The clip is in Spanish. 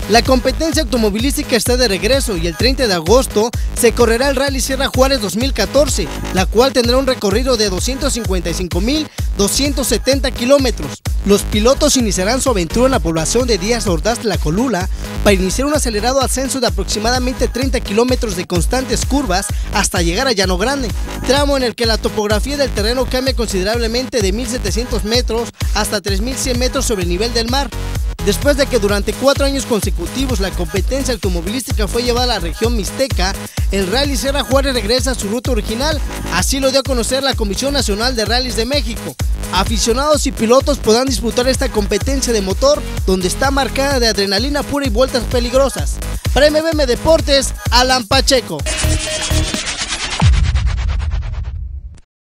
La competencia automovilística está de regreso y el 30 de agosto se correrá el Rally Sierra Juárez 2014, la cual tendrá un recorrido de 255.270 kilómetros. Los pilotos iniciarán su aventura en la población de Díaz Ordaz Tlacolula para iniciar un acelerado ascenso de aproximadamente 30 kilómetros de constantes curvas hasta llegar a Llano Grande, tramo en el que la topografía del terreno cambia considerablemente de 1.700 metros hasta 3.100 metros sobre el nivel del mar. Después de que durante 4 años consecutivos la competencia automovilística fue llevada a la región mixteca, el Rally Sierra Juárez regresa a su ruta original, así lo dio a conocer la Comisión Nacional de Rallys de México. Aficionados y pilotos podrán disputar esta competencia de motor, donde está marcada de adrenalina pura y vueltas peligrosas. Para MBM Deportes, Alan Pacheco.